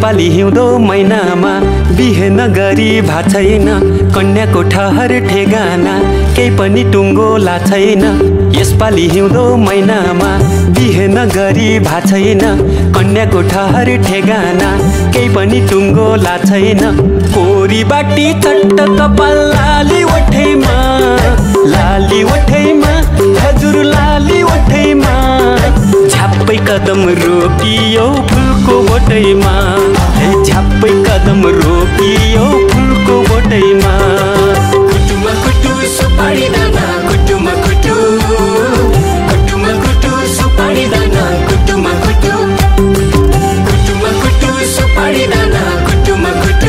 यसपालि हिउँदो महिनामा बिहे नगरी भा छैन कन्याको ठहर ठेगाना केही पनि टुङ्गो ला छैन। यसपालि हिउँदो महिनामा बिहे नगरी भा छैन कन्याको ठहर ठेगाना केही पनि टुङ्गो ला छैन। कोरी बाटी चट्ट कपाल लाली ओठैमा लाली ओठैमा हजुर लाली ओठैमा झ्याप्पै कदम रोकियो फुलको बोटैमा झ्याप्पै कदम रोकियो फुलको बोटैमा। कुटुमा कुटु सुपारी दाना कुटुमा कुटु कुटुमा कुटु सुपारी दाना कुटुमा कुटु कुटुमा कुटु सुपारी दाना कुटुमा कुटु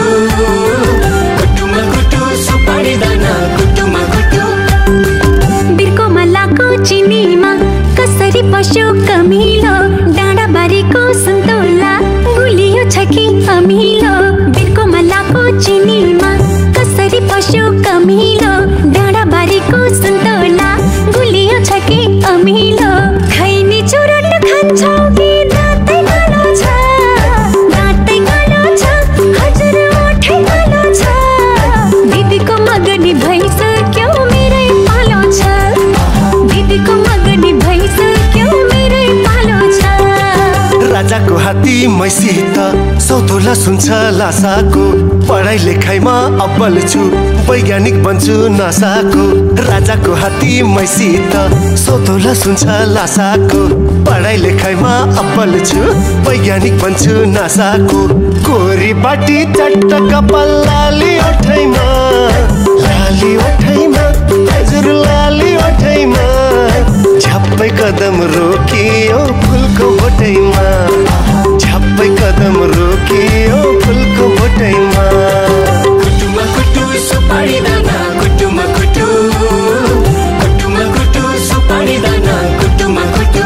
कुटुमा कुटु सुपारी दाना कुटुमा कुटु। बिर्को मलाको चिनीमा कसरी पस्यो कमिलो डाँडा बारीको सन्तोला गुलियो छ कि अमिलो। बिर्को मलाको चिनीमा कसरी पस्यो कमिलो डाँडा बारीको सन्तोला गुलियो छ कि अमिलो। खैनी चुरोट खान्छौ कि दाँतै कालो छ दाँतै कालो छ हजुर ओठै कालो छ। दिदीको मगनी भइसक्यो मेरै पालो छ दिदीको मगनी भइसक्यो मेरै पालो छ। राजाको हात्ती मैसित सौतोला सुन्छ लासाको पढाइ लेखाइमा अब्बल छु वैज्ञानिक बन्छु नासाको। राजाको हात्ती मैसित सौतोला सुन्छ लासाको पढाइ लेखाइमा अब्बल छु वैज्ञानिक बन्छु नासाको। कोरी बाटी चट्ट कपाल लाली ओठैमा लाली ओठैमा हजुर लाली ओठैमा झ्याप्पै कदम रोकियो फुलको बोटैमा झ्याप्पै कदम रोकियो फुलको बोटैमा। कुटुमा कुटु सुपारी दाना कुटुमा कुटु कुटुमा कुटु सुपारी दाना कुटुमा कुटु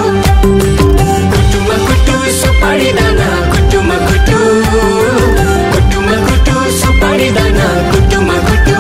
कुटुमा कुटु सुपारी दाना कुटुमा कुटु कुटुमा कुटु सुपारी दाना कुटुमा कुटु।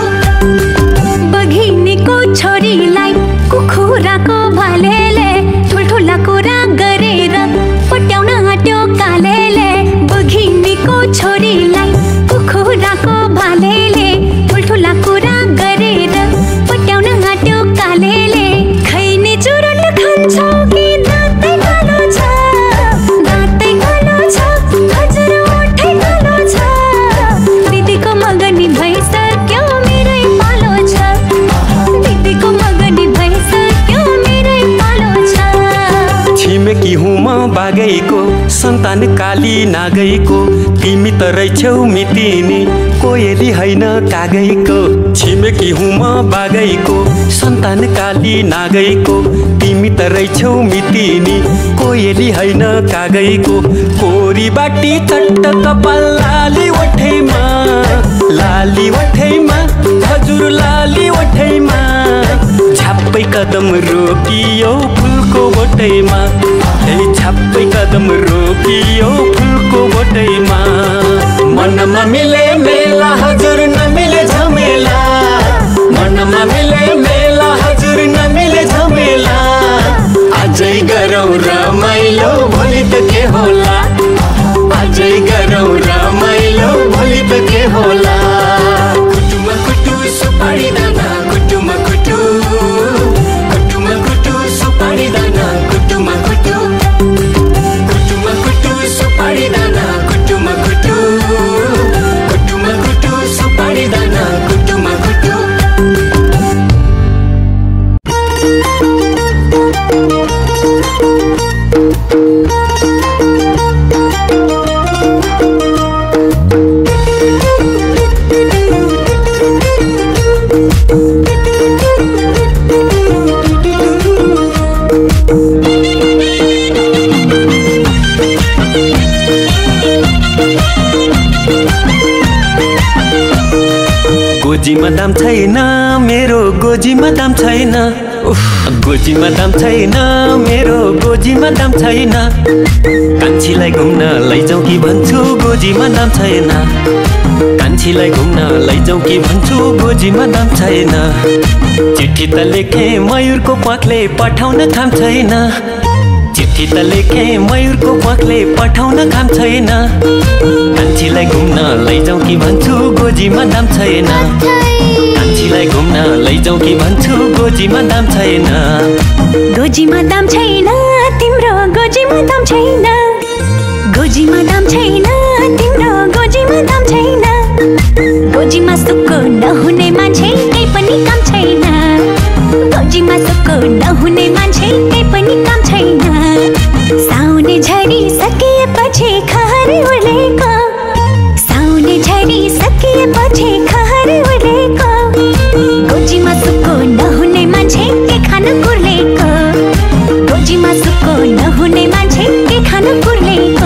बघिनीको छोरीलाई कुखुराको भालेले ठुल्ठुला कुरा गरेर पट्याउन आँट्यो कालेले। बघिनीको छोरीलाई कुखुराको भालेले ठुल्ठुला कुरा गरेर पट्याउन आँट्यो कालेले। खैनी चुरोट खान्छौ कि दाँतै कालो छ दाँतै कालो छ हजुर ओठै कालो छ। दिदीको मगनी भइसक्यो मेरै पालो छ दिदीको मगनी भइसक्यो मेरै पालो छ। छिमेकी हुँ म बागैको सन्तान काली नागैको तिमी त रहेछौ मितिनी कोयली होइन कागैको। छिमेकी हुँ म बागैको सन्तान काली नागैको तिमी त रहेछौ मितिनी कोयली होइन कागैको। कोरी बाटी चट्ट कपाल लाली ओठैमा लाली ओठैमा हजुर लाली ओठैमा झ्याप्पै कदम रोकियो फुलको बोटैमा झ्याप्पै कदम रोकियो फुलको बोटैमा। मनमा मिले मेला हजुर नमिले झमेला मनमा मिले मेला हजुर नमिले झमेला। आजै गरौँ रमाइलो भोलि त के होला आजै गरौँ रमाइलो भोलि त के होला। कुटुमा कुटु सुपारी दाना कुटुमा कुटु कुटुमा कुटु सुपारी दाना कुटुमा कुटु कुटुमा कुटु सुपारी दाना कुटुमा कुटु कुटुमा कुटु सुपारी दाना कुटुमा कुटु। गोजीमा दाम छैन मेरो गोजीमा दाम छैन गोजीमा दाम छैन मेरो गोजीमा दाम छैन। कान्छीलाई घुम्न लैजाऊ कि भन्छु गोजीमा दाम छैन कान्छीलाई घुम्न लैजाऊ कि भन्छु गोजीमा दाम छैन। चिठी त लेखे मयूरको पाखले पठाउन काम छैन कि त लेखे मयूरको पखले पठाउन काम छैन कान्छीलाई घुम्न लैजाउँ कि भन्छु गोजीमा दाम छैन कान्छीलाई घुम्न लैजाउँ कि भन्छु गोजीमा दाम छैन गोजीमा दाम छैन तिम्रो गोजीमा दाम छैन गोजीमा दाम छैन तिम्रो गोजीमा दाम छैन गोजीमा सुक्को नहुने मान्छे केही पनि काम छैन गोजीमा सुक्को नहुने मान्छे केही पनि काम छैन साउने झरी सकिएपछि खहर उडेको साउने झरी सकिएपछि खहर उडेको गोजीमा सुक्को नहुने मान्छे के खान कुर्लेको गोजीमा सुक्को नहुने मान्छे के खान कुर्लेको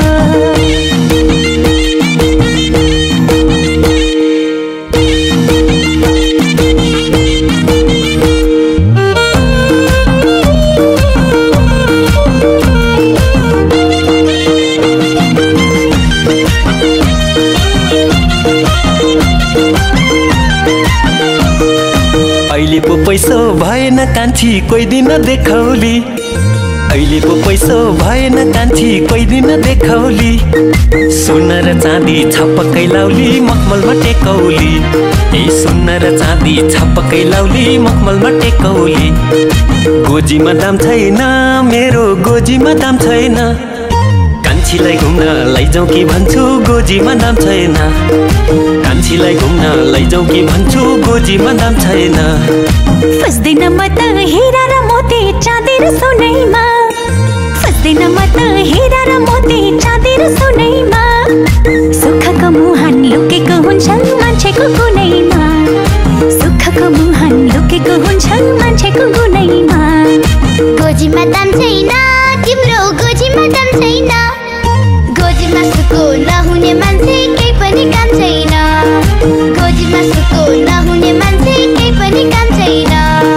अहिले पो पैसो भएन कान्छी कोही दिन देखाउली अहिले पो पैसो भएन कान्छी कोही दिन देखाउली सुन र चाँदी छपक्कै लाउली मखमलमा टेकौली ए सुन र चाँदी छपक्कै लाउली मखमलमा टेकौली गोजीमा दाम छैन मेरो गोजीमा दाम छैन कान्छीलाई घुम्न लैजाउँ कि भन्छु गोजीमा दाम छैन कान्छीलाई घुम्न लैजाउँ कि भन्छु गोजीमा दाम छैन फस्दैन म त हीरा र मोती चाँदी र सोनैमा फस्दैन म त हीरा र मोती चाँदी र सोनैमा सुखको मुहान लुकेको हुन्छ मान्छेको गुनैमा सुखको मुहान लुकेको हुन्छ मान्छेको गुनैमा गोजीमा दाम छैन तिम्रो गोजीमा दाम छैन गोजीमा सुको नहुने मान्छे केही पनि काम छैन गोजीमा सुको नहुने मान्छे केही पनि काम छैन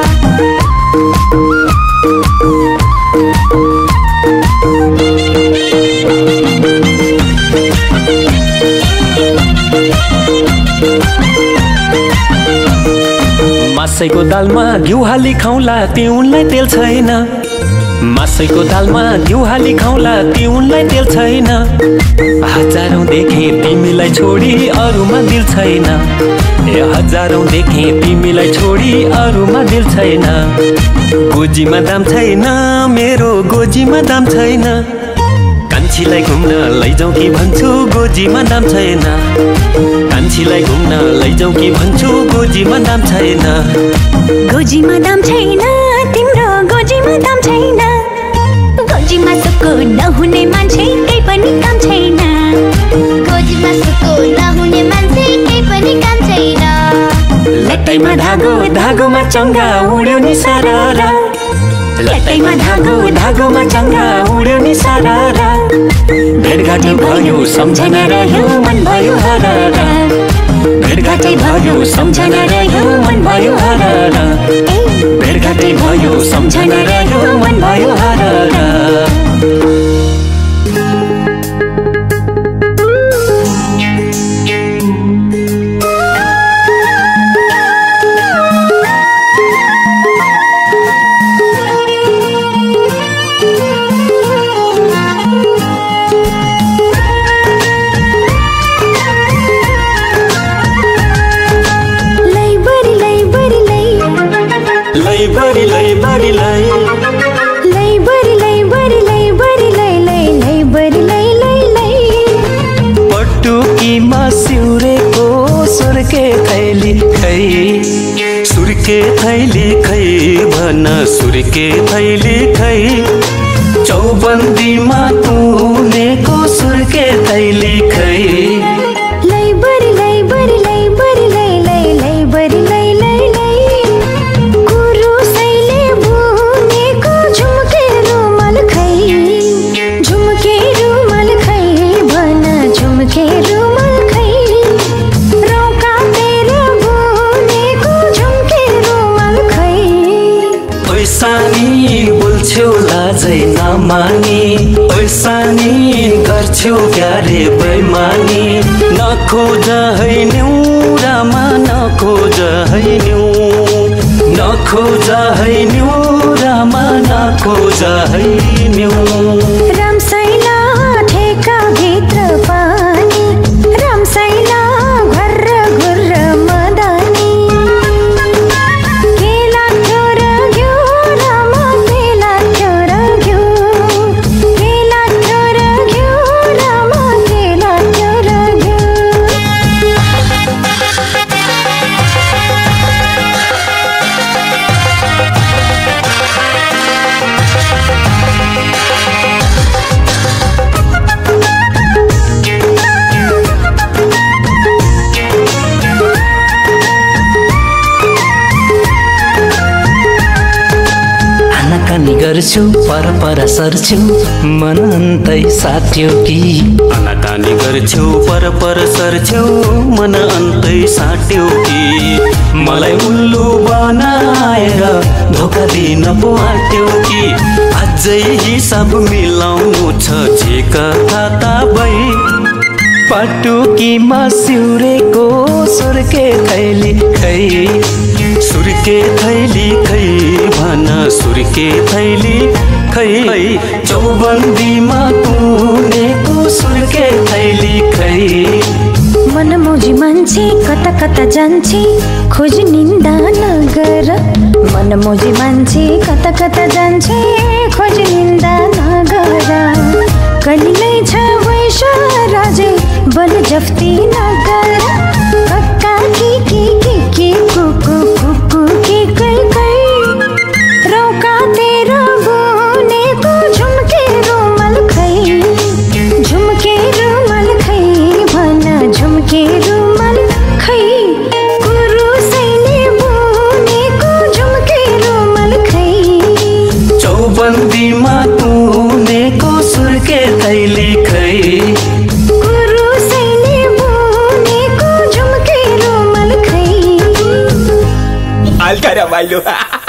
मासैको दालमा घिउ हाली खाउँला तिउनलाई तेल छैन मासैको दालमा घिउ हाली खाउँला तिउनलाई तेल छैन हजारौं देखे तिमीलाई छोडी अरूमा दिल छैन ए हजारौं देखे तिमीलाई छोडी अरूमा दिल छैन गोजीमा दाम छैन मेरो गोजीमा दाम छैन कान्छीलाई घुम्न लैजाउँ कि भन्छु गोजीमा दाम छैन कान्छीलाई घुम्न लैजाउँ कि भन्छु गोजीमा दाम छैन गोजीमा दाम छैन तिम्रो गोजीमा दाम छैन गोजीमा सुक्को नहुने मान्छे केही पनि काम छैन गोजीमा सुको नहुने मान्छे केही पनि काम छैन लट्टैमा धागो धागोमा चङ्गा उड्यो नि सररा लट्टैमा धागो धागोमा चङ्गा उड्यो नि सररा भेटघाट भयो सम्झना रह्यो मन भयो हरारा भेटघाटै भयो सम्झना रह्यो मन भयो हरारा भेटघाटै भयो सम्झना रह्यो मन भयो हरारा थैली खै भन सुर्के थैली खै चौबन्दीमा तुनेको सुर्के थैली खै नमानी ऐसानी गर्छौ क्यारे बैमानी नखोज है न्यु रामा नखोज है न्यु नखोजा है न्यू रामा नखोजा है न्यू रामशैला ठेका भित्र पानी रामशैला घर्र घुर्र मदानी केला चोर घ्यू रामा केला चोर घ्यू केला चोर घ्यू रामा केला चोर घ्यू आनाकानी गर्छु पर सर्छु मन अन्तै साट्यो कि आनाकानी गर्छौ पर सर्छौ मन अन्तै साट्यो कि मलाई उल्लु बनाएर धोका दिन पो आट्यो कि अझै हिसाब मिलाउनु छ झेका खाता भई पाटुकीमा सिउरेको सुर्के थैली खै सुर्के थैली खै भन सुर्के थैली खै चौबन्दीमा पुनेको सुर्के थैली खै मनमोजी मान्छे कता कता जान्छे खोज निन्दा नगर मनमोजी मान्छे कता कता जान्छे खोज निन्दा नगर कलिलै छ वैश राजे बल जफ्ती नगर कक्का की कुकु कुकु की कै कै रौका तेरा बुनेको झुम्के रुमाल खै झुम्के रुमाल खै भन झुम्के रुमाल खै कुरुसैले बुनेको झुम्के रुमाल खै चौबन्दीमा पुनेको सुर्के थैली खै कुरुसैले बुनेको झुम्के रुमाल खै हल्का रमाइलो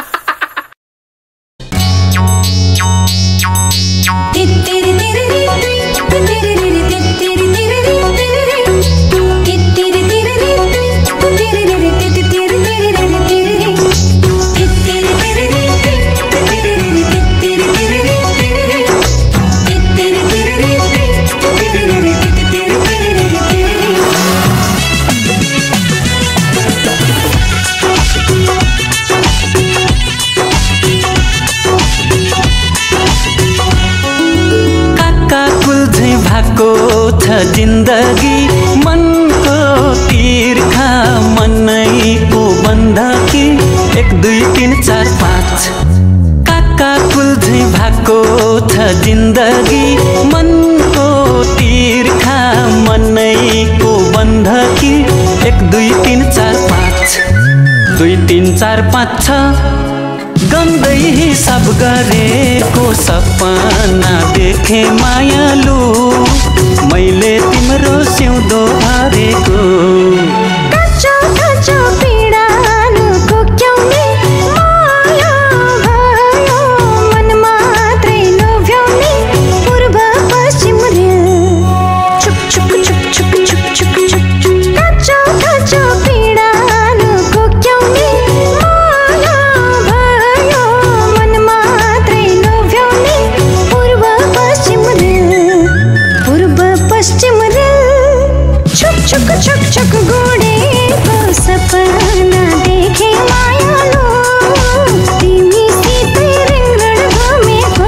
जिन्दगी मनको तिर्खा मनैको बन्धकी 1 2 3 4 5 काका कुल्झै भएको छ जिन्दगी मनको तिर्खा मनैको बन्धकी 1 2 3 4 5 2 3 4 5 6 गन्दै हिसाब गरेको सपना देखे मायालु मैले तिम्रो सिउँदो भरेको कच्चो कच्चो पीडानु कोक्याउने माया भयो मन मात्रै लोभ्याउने पूर्व पश्चिम रेल चुप चुप चुप चुप चुप चुप चुप कच्चो कच्चो पीडानु कोक्याउने माया भयो मन मात्रै लोभ्याउने पूर्व पश्चिम रेल पश्चिम रेल छुक छुक छुक गोडेको सपना देखे मायालु तिमी सितै रिङरण घुमेको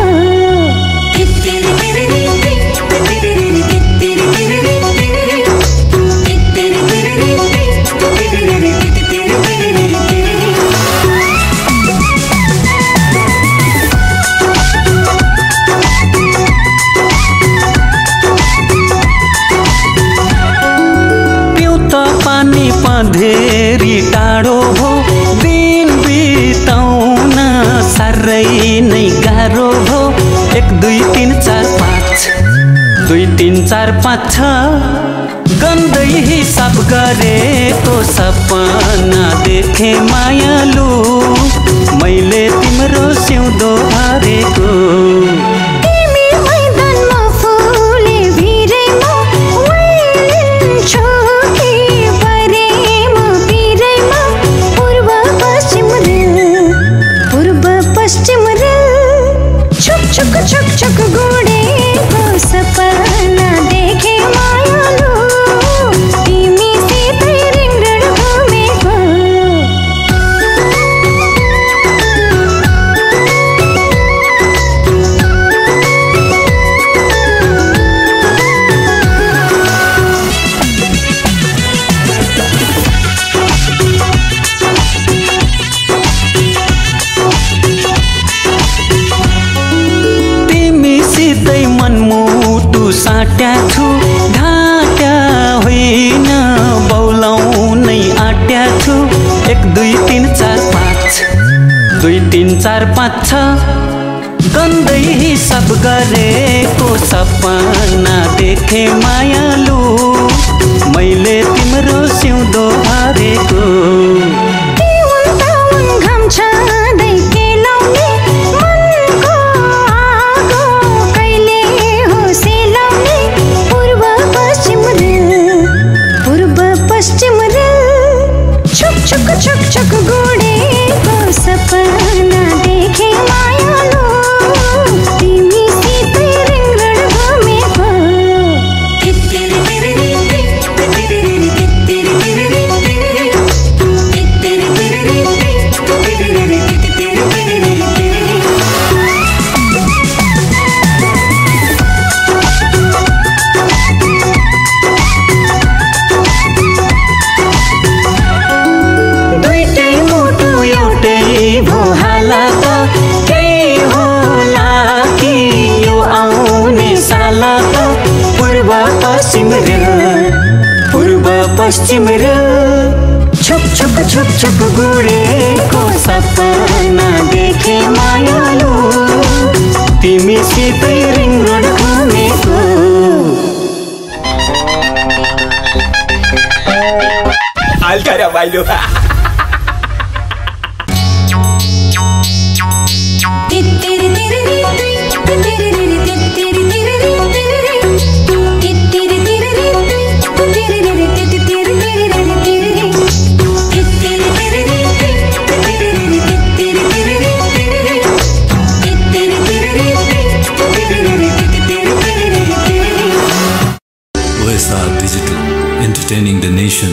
पानी पँधेरी टाढो भो दिन बिताउन साह्रै नै गाह्रो भो 1 2 3 4 5 2 3 4 5 6 गन्दै हिसाब गरेको सपना देखे मायालु मैले तिम्रो सिउँदो भरेको पूर्व पश्चिम रेल 3 4 5 2 3 4 5 6 गन्दै हिसाब गरेको सपना देखे मायालु मैले तिम्रो सिउँदो हारेको घाम छाँदै केलाउने मनको आगो कहिले हो सेलाउने पूर्व पश्चिम छुक छुक छुक छुक गुडेको सपना देखे मायालु तिमी सितै रिङ्गण घुमेको पश्चिम छुक छुक छुक छुक गुडेको सपना देखे मायालु तिमी सितै रिङ्गण घुमेको हल्का रमाइलो Digital, entertaining the nation.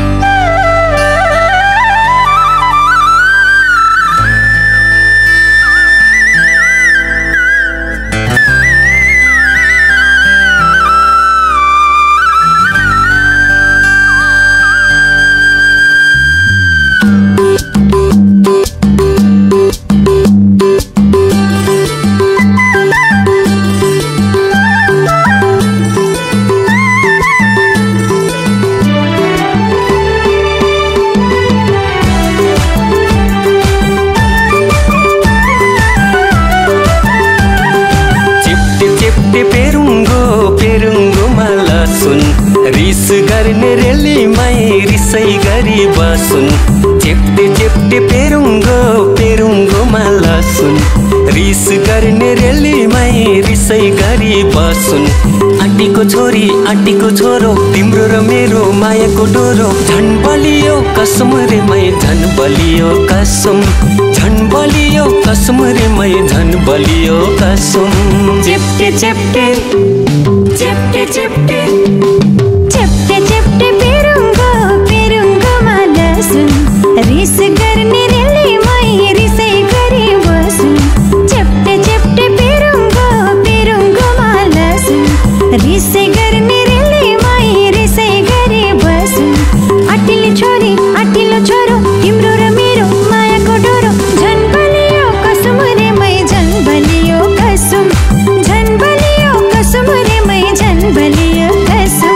रिस गर्ने रेलीमै रिसै गरी बसुन् चेप्टे चेप्टे पेरुङ्गोमा लसुन् रिस गर्ने रेलीमै रिसै गरी बसुन् आँटीको छोरी आँटीको छोरो तिम्रो र मेरो मायाको डोरो झन् बलियो कसम रे मै झन् बलियो कसम झन् बलियो कसम रे मै झन् बलियो कसम चेप्टे चेप्टे चेप्टे चेप्टे चेप्टे चेप्टे पेरुङ्गोमा लसुन रिस गर्ने रेलीमै रिसै गरी बसुन चेप्टे चेप्टे पेरुङ्गोमा लसुन रिसै गर्ने रेलीमै रिसै गरी बसुन आँटिलो छोरो तिम्रो र मेरो मायाको डोरो झन् बलियो कसम रे मै झन् बलियो कसम झन् बलियो कसम रे मै झन् बलियो कसम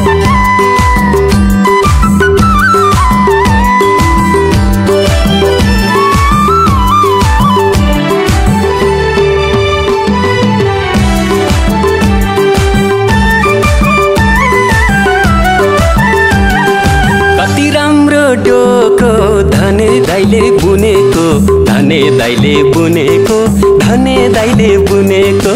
धने दाइले बुनेको धने दाइले बुनेको धने दाइले बुनेको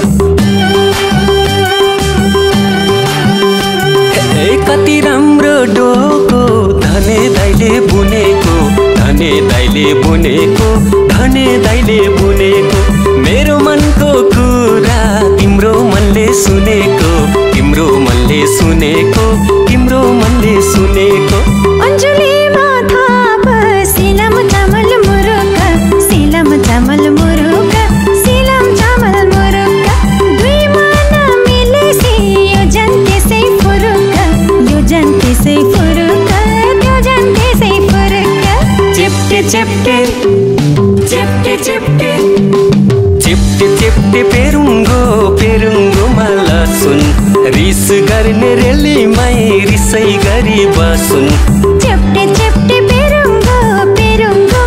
कति राम्रो डोको धने दाइले बुनेको धने दाइले बुनेको धने दाइले बुनेको मेरो मनको कुरा तिम्रो मनले सुनेको तिम्रो मनले सुनेको तिम्रो मनले सुनेको अञ्जुली सिलम चामल मुरुका दुई मन मिलेसी यो जन त्यसै फुरुका चेप्टे चेप्टे चेप्टे चेप्टे चेप्टे चेप्टे पेरुङ्गोमा लसुन रिस गर्ने रेलीमै रिसै गरी बसुन् चेप्टे चेप्टे पेरुङ्गो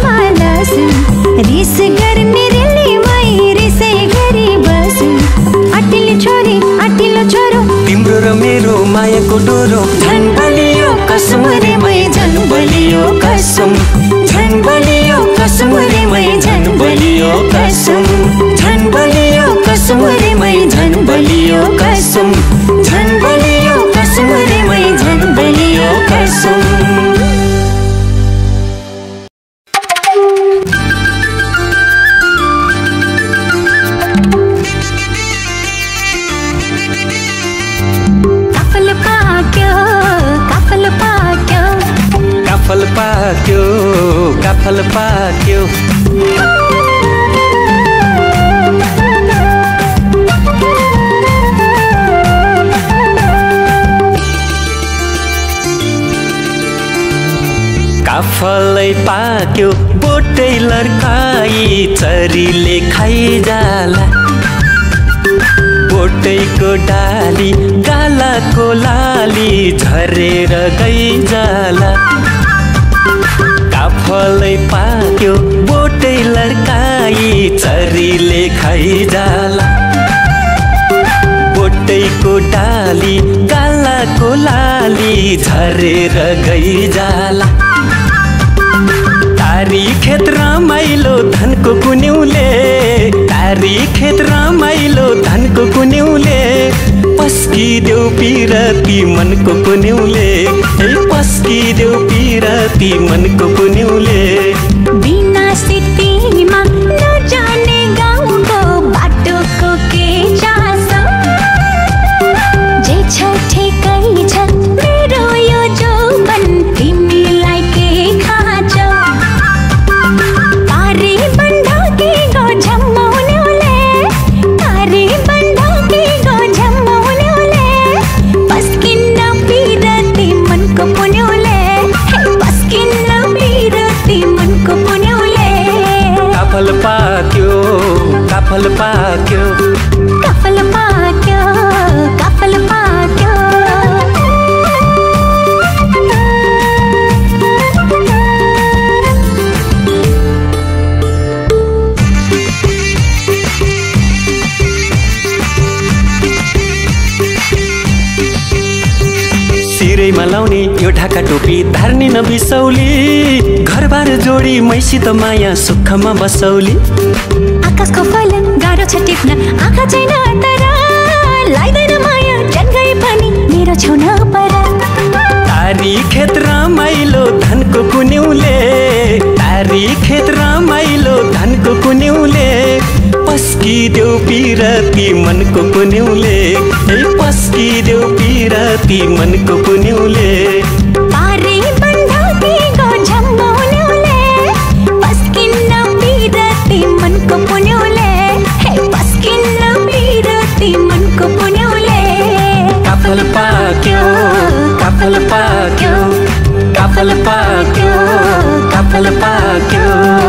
काफल पाक्यो काफलै पाक्यो बोटै लर्काई चरीले खाइजाला बोटैको डाली गालाको लाली झरेर गइजाला काफलै पाक्यो बोटै लर्काई चरीले खाइजाला बोटैको डाली गालाको लाली झरेर गइजाला तारी खेत रमाइलो धनको कुन्युले तारी खेत रमाइलो धनको कुन्युले पस्किदेऊ पिरती मनको कुन्युले पस्किदेऊ पिरती मनको कुन्युले बिना स्थितिमा नजाने गाउँको बाटोको के चासो जे छ ठेकै छ मेरो यो जौवन तिमीलाई के खाँचो तारी बन्धकी गो झम्माउनेउले तारी बन्धकी गो झम्माउनेउले पस्किन्न पिरती मनको पुन्युले पस्किन्न पिरती मनको पुन्युले काफल पाक्यो काफल पाक्यो काफल पाक्यो काफल पाक्यो सिरैमा लाउने यो ढाका टोपी धार्नी नबिसौली घरबार जोडी मैसित माया सुखमा बसौली आकाशको फल गाह्रो छ टिप्न आँखा छैन तर लाग्दैन माया जन्गै पनि मेरो छेउन पर तारी खेत रमाइलो धनको कुन्युले तारी खेत रमाइलो धनको कुन्युले पस्किदेऊ पिरती मनको कुन्युले पस्किदेऊ पिरती मनको कुन्युले तारी बन्धकी गो झम्माउनेउले पस्किन्न पिरती मनको पुन्युले पस्किन्न पिरती मनको पुन्युले काफल पाक्यो काफल पाक्यो काफल पाक्यो काफल पाक्यो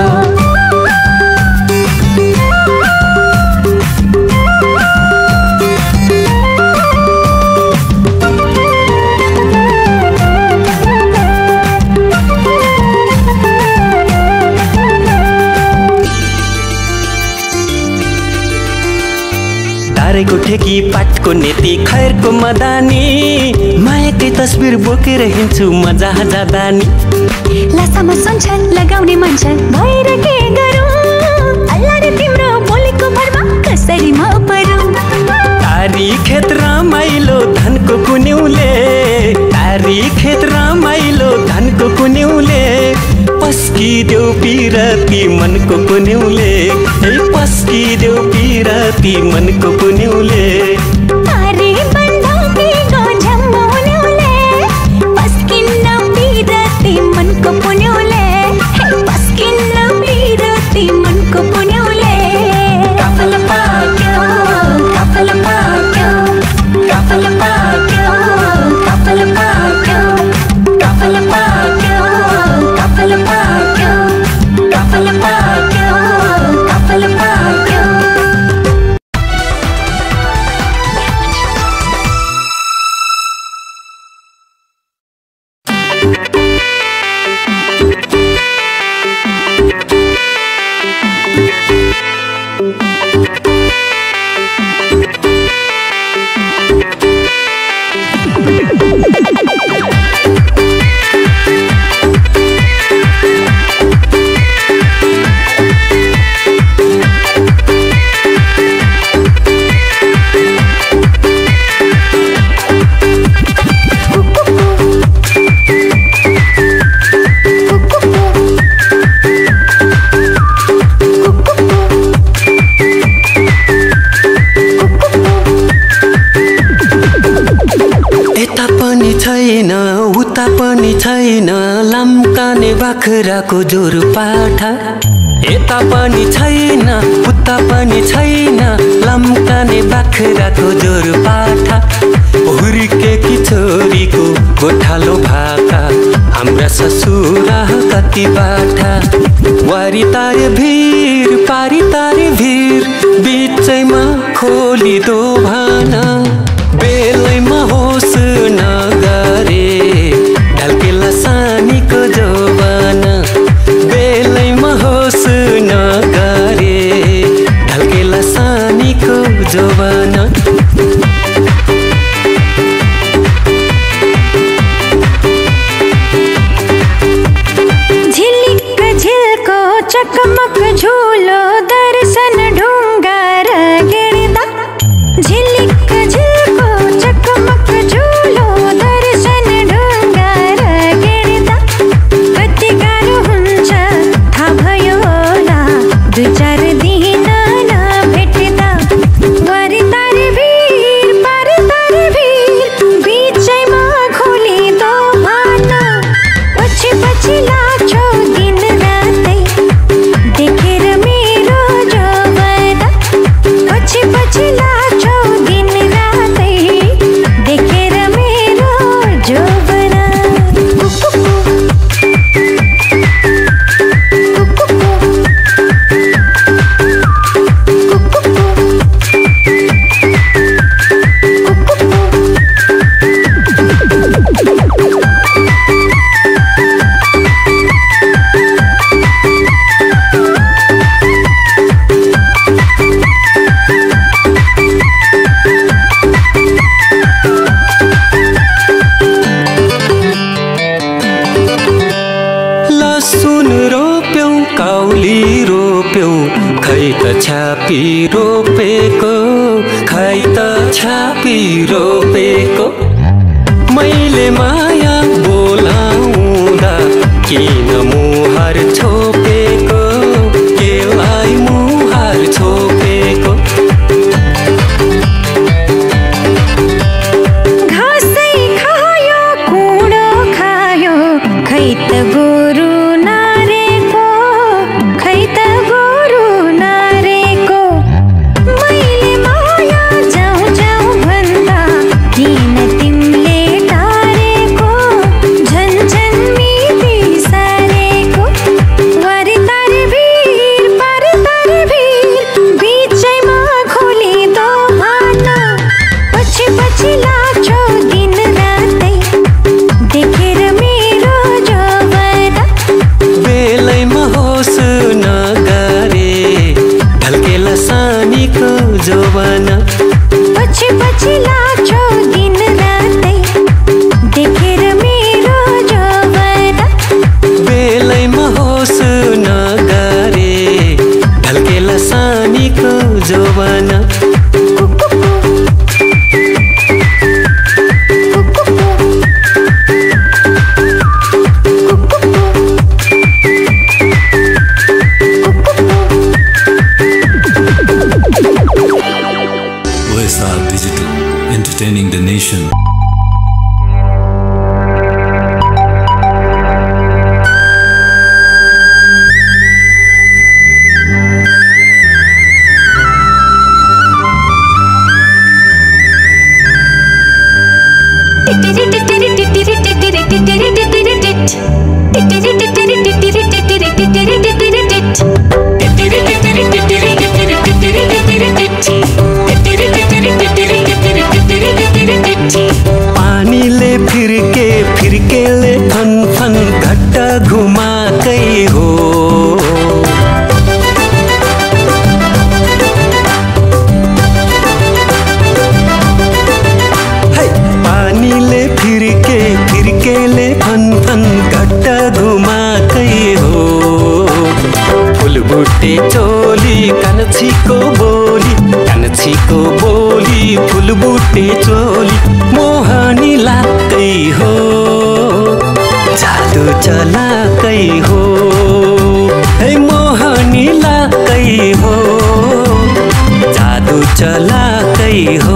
तारेको ठेकी पाटको नेती खैरको मदानी मायाकै तस्बिर बोकेर हिँड्छु म जहाँ जाँदा नि लासामा सुन्छ लगाउने मन छ भएर के गरौँ अल्लाह रे तिम्रो बोलेको भरमा कसरी म परौँ तारी खेत रमाइलो धनको कुन्युले तारी खेत रमाइलो धनको कुन्युले पस्किदेऊ पिरती मनको कुन्युले पस्किदेऊ पिरती मनको कुन्युले तारी बन्धकी गो झम्माउनेउले पस्किन्न पिरती मनको पुन्युले पस्किन्न पिरती मनको पुन्युले काफल पाक्यो काफल पाक्यो काफल पाक्यो काफल पाक्यो काफल पाक्यो काफल पाक्यो काफल पाक्यो काफल पाक्यो बाख्राको जोर पाठा यता पनि छैन उता पनि छैन लम्काने बाख्राको जोर पाठा हुर्केकी छोरीको गोठालो भाका हाम्रा ससुरा कति बाठा वारी तारे भिर पारी तारे भिर बिचैमा खोली दो भाना बेलैमा होस् नगरे ढल्केला सानीको जोबाना बेलैमा होस् नगरे ढल्केला सानीको जोबाना झिलिक झिल्को चकमक झुलो दर्शन ढुङ्गा र गिर्दा झिलिक झिल्को चकमक झुलो दर्शन ढुङ्गा र गिर्दा कति गाह्रो हुन्छ थाहा भयो होला दुई चार दिन नभेट्दा वारी तारे भिर पारी तारे भिर बिचैमा खोली दो भाना पछि पछि लाग्छौ दिन रातै देखेर मेरो जोबाना पछि पछि लाग्छौ दिन रातै देखेर मेरो जोबाना लसुन रोप्यौं काउली रोप्यौं खै त छापी रोपेको खै त छापी रोपेको मैले माया बोलाउँदा किन मुहार छोपेको केलाई मुहार छोपेको घाँसै खायो कुँडो खायो खै त गोरु नारेको खै त गोरु नारेको मैले माया जाउँ जाउँ भन्दा किन तिमीले टारेको झन् झन् मिति सारेको वारी तारे भिर पारी तारे भिर बिचैमा खोली दो भाना पछि पछि लाग्छौ दिन रातै देखेर मेरो जोबाना बेलैमा होस् नगरे ढल्केला सानीको जोबाना पछि पछि लाग्छौ दिन रातै देखेर मेरो जोबाना बेलैमा होस् नगरे ढल्केला सानीको जोबाना OSR Digital, entertaining the nation. पानीले फिर्के फिर्केले फन फन घट्टा घुमाकै हो है पानीले फिर्के फिर्केले फन फन घट्टा घुमाकै हो फुलबुट्टे चोली कान्छीको बोली फुलबुट्टे चोली मोहनी लाकै हो जादु चलाकै हो है मोहनी लाकै हो जादु चलाकै हो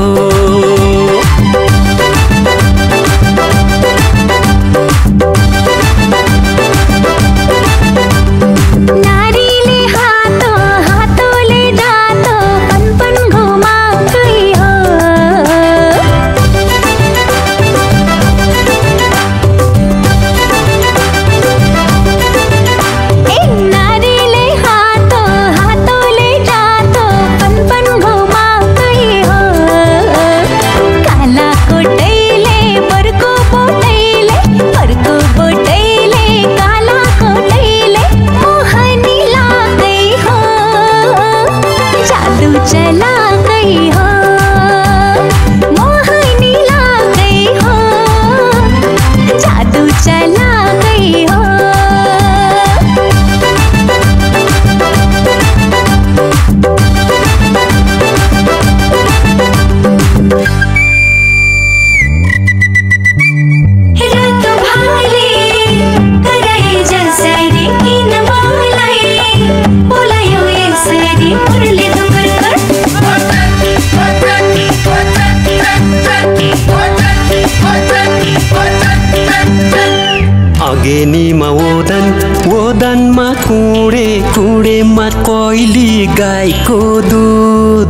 कुँडेमा कोइली गाईको दुध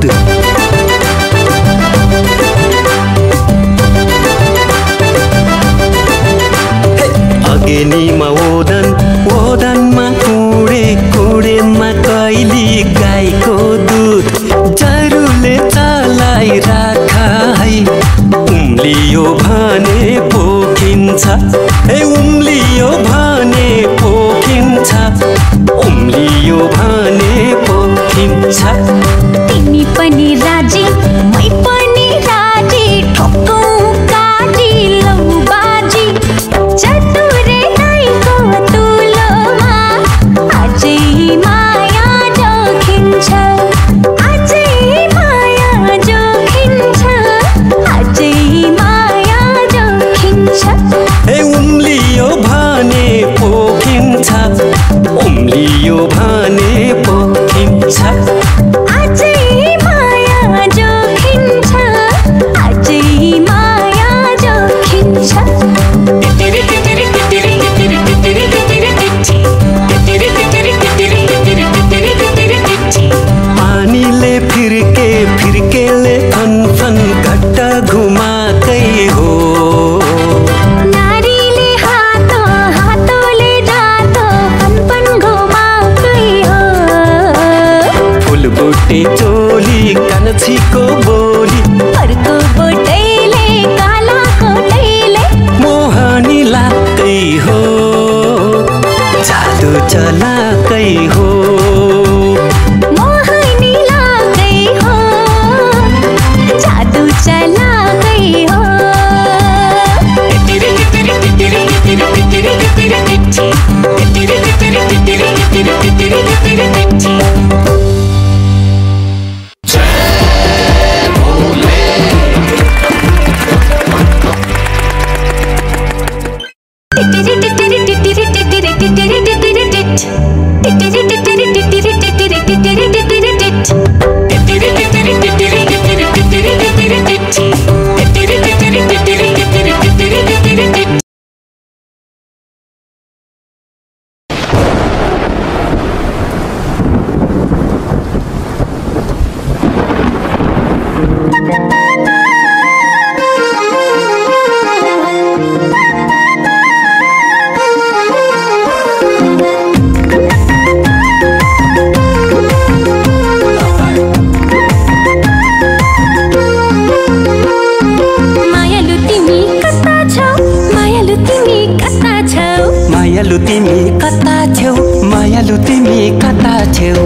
अगेनीमा ओदन ओदनमा कुँडे कुँडेमा कोइली गाईको दुध जरुले चलाई राख है उम्लियो भने पोखिन्छ ए उम्लियो भने पोखिन्छ उम्लियो भने पोखिन्छ तिमी पनि राजी मै पनि राजी ठोक्कौ काटी लौ बाजी चतुरे नाइको तुलोमा अझै माया जोखिन्छ अझै माया जोखिन्छ अझै माया जोखिन्छ ए उम्लियो भने पोखिन्छ उम्लियो भने पोखिन्छ अझै माया जोखिन्छ अझै माया जोखिन्छ पानीले फिर्के फिर्केले फनफन घट्ट घुमाकै हो नारीले हातो हातोले जातो फनफन घुमाकै हो फुलबुट्टे चोली कान्छीको बोली अर्को बोटैले काला कोटैले मोहनी लाग्दै हो जादु चलाकै हो मोहनी लाग्दै हो जादु चलाकै हो मायालु तिमी कता छेउ मायालु तिमी कता छेउ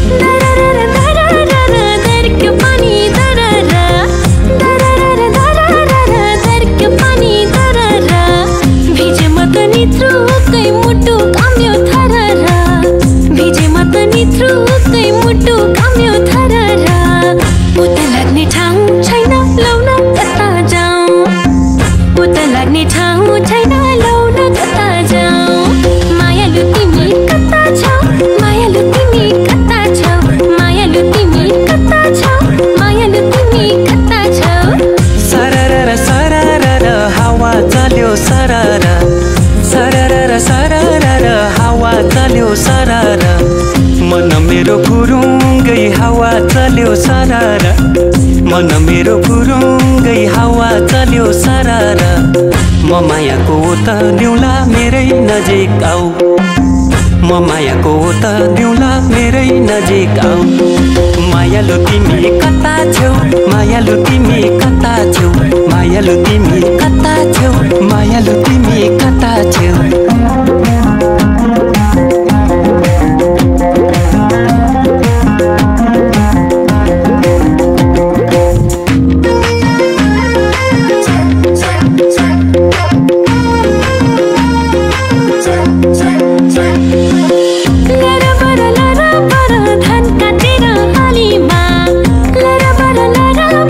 मन मेरो फुरुङ्गै हावा चल्यो सरारा मन मेरो फुरुङ्गै हावा चल्यो सरारा म मायाको त दिउँला मेरै नजिक आऊ म मायाको त दिउँला मेरै नजिक आऊ मायालु तिमी कता छेउ मायालु तिमी कता छेउ मायालु तिमी कता छेउ मायालु तिमी कता छेउ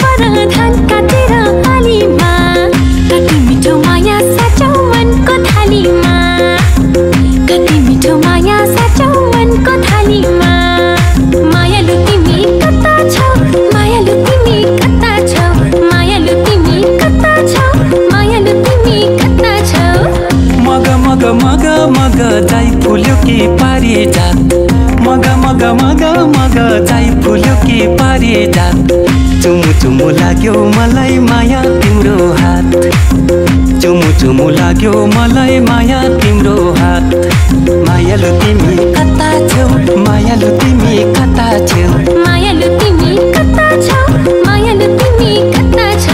मिठो माया साचो मनको थाली मग मग मग मग जाइ फुल्यो कि पारिजात चुमु चुमु लाग्यो मलाई माया तिम्रो हात चुमु चुमु लाग्यो मलाई माया तिम्रो हात मायालु तिमी कता छौ मायालु तिमी कता छौ मायालु तिमी कता छौ मायालु तिमी कता छौ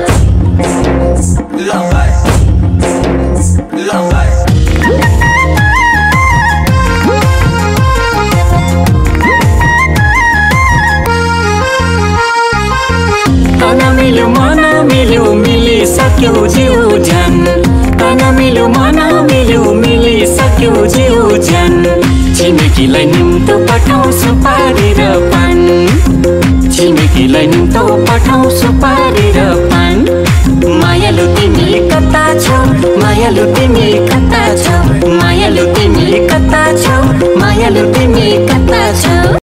मन मिल्यो मिलिसक्यो जिउ झन् तन मिल्यो मन मिल्यो मिलिसक्यो जिउ झन् छिमेकीलाई निम्तो पठाउ सुपारी र पान छिमेकीलाई निम्तो पठाउ सुपारी र पान मायालु तिमी कता छौ मायालु तिमी कता छौ मायालु तिमी कता छौ मायालु तिमी कता छौ